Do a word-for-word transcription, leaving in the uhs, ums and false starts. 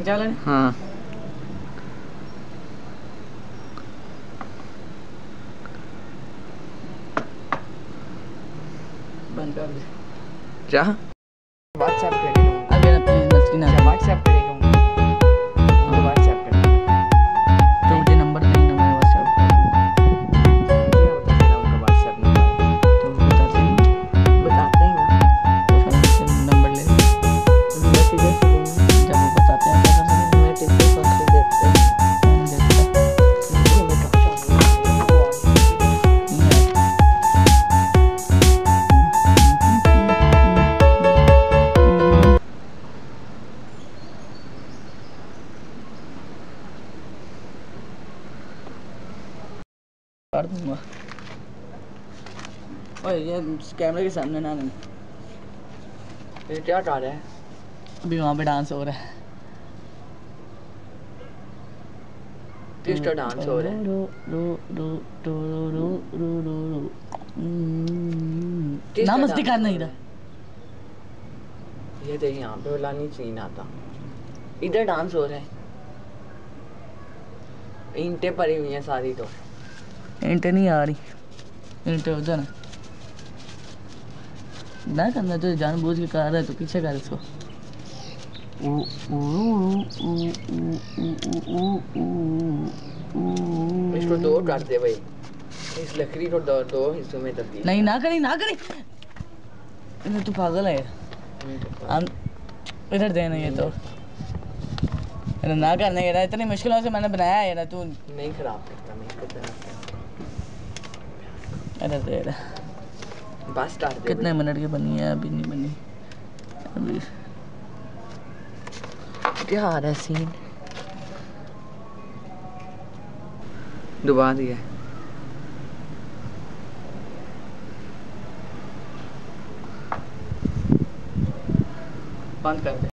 Second चल रहे? हाँ बंद कर दे। क्या व्हाट्सएप करेगा अगर प्लीज मस्ती ना कर। व्हाट्सएप करेगा तो व्हाट्सएप कर तो मुझे नंबर नहीं ना मैं व्हाट्सएप मुझे बता देना उनका व्हाट्सएप नंबर। तो बताते नहीं बताते ही ना तो फिर मुझसे नंबर ले मैं सीधे से लूँगा। जब वो बताते हैं क्या कर सकते मैं टिप्स फर्स्ट देते हैं हैं कौन देता तो मैं कहाँ जाऊँगा वो कर दूंगा। ओए ये कैमरे के सामने ना नहीं। ये क्या गा रहा है? अभी वहाँ पे डांस हो रहा है। किसका डांस हो रहा है? रो रो रो रो रो रो रो रो किसका ना मस्ती डांस कर हो नहीं रहा रहा। है? ये देख यहाँ पे वाला नहीं सीन आता। इधर डांस हो रहा है। ईंटें पड़ी हुई हैं सारी तो। इंटे नहीं आ रही। इंटे उधर ना ना करना तो जानबूझ के कर रहा है तो पीछे कर इसको। इसको दो कर दे भाई। इस लकड़ी को दो दो हिस्सों में तब्दील नहीं कर। ना करी ना करी इधर तू पागल है नहीं तो हम इधर देना ये तो नहीं। ना करने के इतनी मुश्किलों से मैंने बनाया है ना तू नहीं खराब करता मैं इसको प्यार करता इधर दे हूँ। बस कर दे कितने भाई। मिनट की बनी है अभी नहीं बनी अभी क्या आ रहा है सीन? डुबा दिया बंद कर दे।